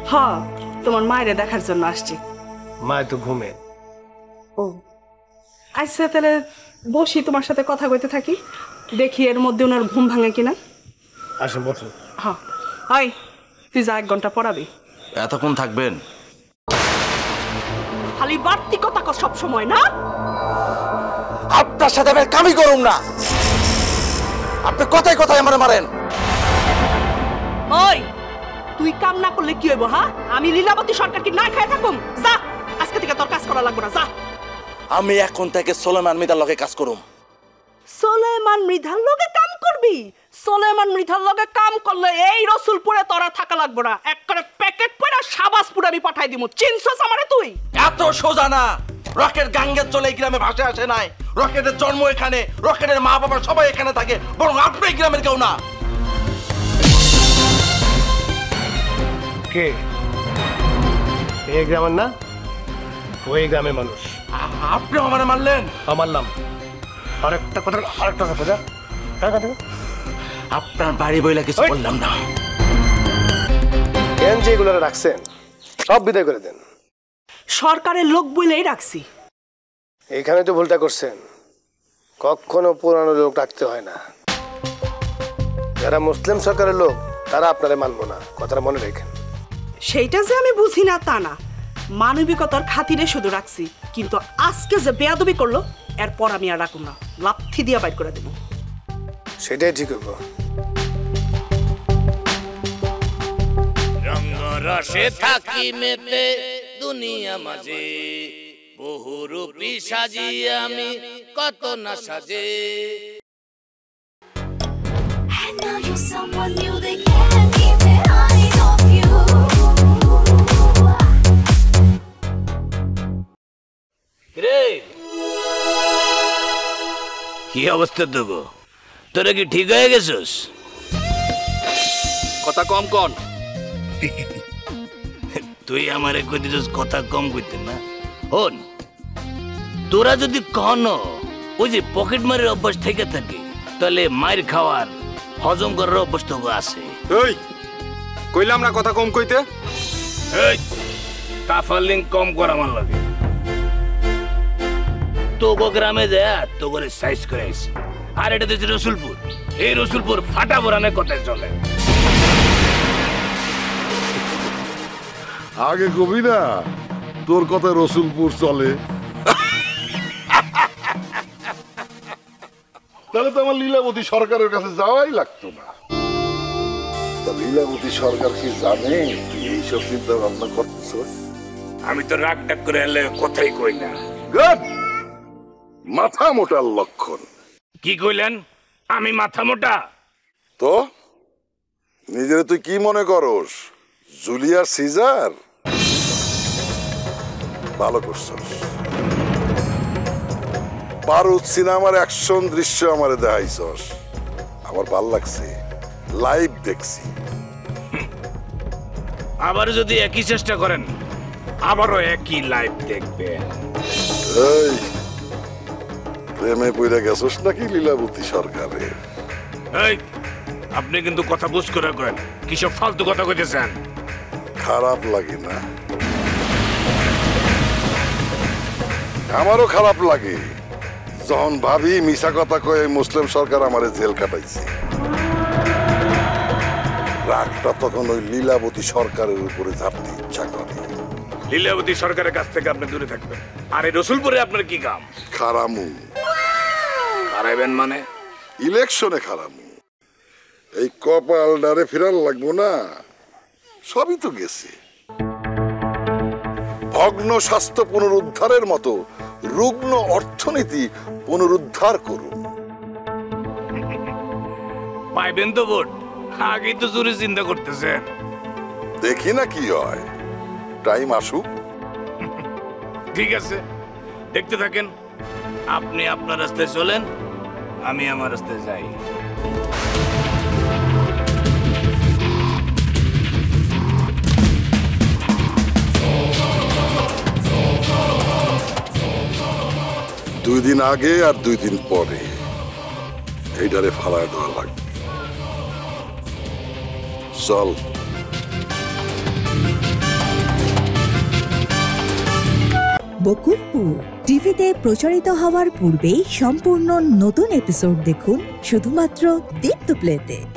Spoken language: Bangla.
হ্যাঁ, তোমার মায়েরে দেখার জন্য আসছি। মা তো ঘুমে। ও আচ্ছা, তাহলে বসি, তোমার সাথে কথা কইতে থাকি, দেখি এর মধ্যে ওনার ঘুম ভাঙে কিনা। আসেন বসুন। হ্যাঁ, হয় তুই যা 1 ঘন্টা পড়াবি। এতক্ষণ থাকবেন? খালি বাড়তি কথা কর সব সময় না। আপনার সাথে আমি কামই করুম না। আপনি কথায় কথায় আমারে মারেন। ওই তুই কাম না করলে কি হইব? হ্যাঁ, আমি লীলাবতী সরকার কি না খায় থাকুম? যা, আজকে থেকে তোর কাজ করা লাগবে না, যা। আমি এখন থেকে সুলাইমান মৃধার লগে কাজ করুম। সুলাইমান মৃধার লগে কাম করবি? সুলাইমান মৃধার লগে কাম করলে এই রসুলপুরে তোরা থাকা লাগবে না, এক করে প্যাকেট পয়রা শাবাসপুরে আমি পাঠাই দিমু। চিনছস আমারে তুই? এত সোজা না। রকেট গাঙ্গের চলে এই গ্রামে ভাসে আসে নাই। রকেটের জন্ম এখানে, রকেটের মা বাবা সবাই এখানে থাকে, বরং আপনি এই গ্রামের কেউ না। কে? এই গ্রামের না, ওই গ্রামের মানুষ। আপনি আমারে মারলেন? মারলাম। আরেকটা কথা যা। আপনার বাড়ি বইলা কিছু বললাম না। কেন যে এগুলো রাখছেন সব বিদায় করে দেন। সরকারের লোক বইলেই রাখছি। এখানে তো ভুলটা করছেন, কখনো পুরানো লোক রাখতে হয় না। যারা মুসলিম সরকারের লোক তারা আপনারে মানবো না, কথাটা মনে রেখেন। সেইটা যে আমি বুঝি না তা না, মানবিকতার খাতিরে শুধু রাখছি, কিন্তু আজকে যে বেয়াদবি করলো এরপর আমি আর রাখুম না, লাথি দিয়া বাইর করে দেবো। সেটাই ঠিক হবো। রসে থাকি মেতে দুনিয়া মাঝে, বহুরূপী সাজি আমি কত না সাজে। And now you're someone new, they can't keep their eyes off you. রে কি অবস্থা তোগো? তোরা কি ঠিক হয়ে গেছিস? কথা কম কন। তুই আমারে কই দিছিস কথা কম কইতে না? হন, তোরা যদি কখনো ওই যে পকেট মারের অভ্যাস থেকে থাকে, তাহলে মায়ের খাওয়ার হজম করার অভ্যাস তো আছে। এই কইলাম না কথা কম কইতে। এই কাফালিং কম করা আমার লাগে। তোগো গ্রামে যায় তো করে সাইজ করে আইছি। আর এটা হচ্ছে রসুলপুর। এই রসুলপুর ফাটা বোরানের কথায় চলে। আগে কবি না তোর কথা রসুলপুর চলে, তাহলে তো আমার লীলাবতী সরকারের কাছে যাওয়াই লাগতো না। তা লীলাবতী সরকার কি জানে তুই এইসব চিন্তা ভাবনা করতেছস? আমি তো রাগ ডাক করে এলে কথাই কই না। গুড, মাথা মোটার লক্ষণ। কি কইলেন? আমি মাথা মোটা? তো নিজের তুই কি মনে করস, জুলিয়াস সিজার? ভালো করছস। বারুদ সিনেমার অ্যাকশন দৃশ্য আমারে দেখাইছস, আমার ভাল লাগছে, লাইভ দেখছি। আবার যদি একই চেষ্টা করেন আবারও একই লাইভ দেখবেন। এই প্রেমে পইরা গেছস নাকি লীলাবতী সরকারে? এই আপনি কিন্তু কথা বুঝ করে করেন, কিসব ফালতু কথা কইতেছেন। খারাপ লাগে না? আমারও খারাপ লাগে যখন ভাবি মিশা কথা কয়ে মুসলিম সরকার আমারে জেল কাটাইছে। রাগটা তখন ওই লীলাবতী সরকারের উপরে ঝাড়তে ইচ্ছা করে। লীলাবতী সরকারের কাছ থেকে আপনি দূরে থাকবেন। আর এই রসুলপুরে আপনার কি কাম? খারামু। হারাইবেন মানে? ইলেকশনে খারামু। এই কপালডারে ফিরার লাগবো না, সবই তো গেছে। ভগ্ন স্বাস্থ্য পুনরুদ্ধারের মতো রুগ্ন অর্থনীতি পুনরুদ্ধার করুন। পাইবেন তো ভোট? আগেই তো জোরে চিন্তা করতেছেন। দেখি না কি হয়, টাইম আসুক। ঠিক আছে, দেখতে থাকেন। আপনি আপনার রাস্তায় চলেন, আমি আমার রাস্তায় যাই। দুই দিন আগে আর 2 দিন পরে এইটারে ফালায় দেওয়া লাগবে। চল। বকুলপুর টিভিতে প্রচারিত হওয়ার পূর্বেই সম্পূর্ণ নতুন এপিসোড দেখুন শুধুমাত্র দীপ্ত প্লেতে।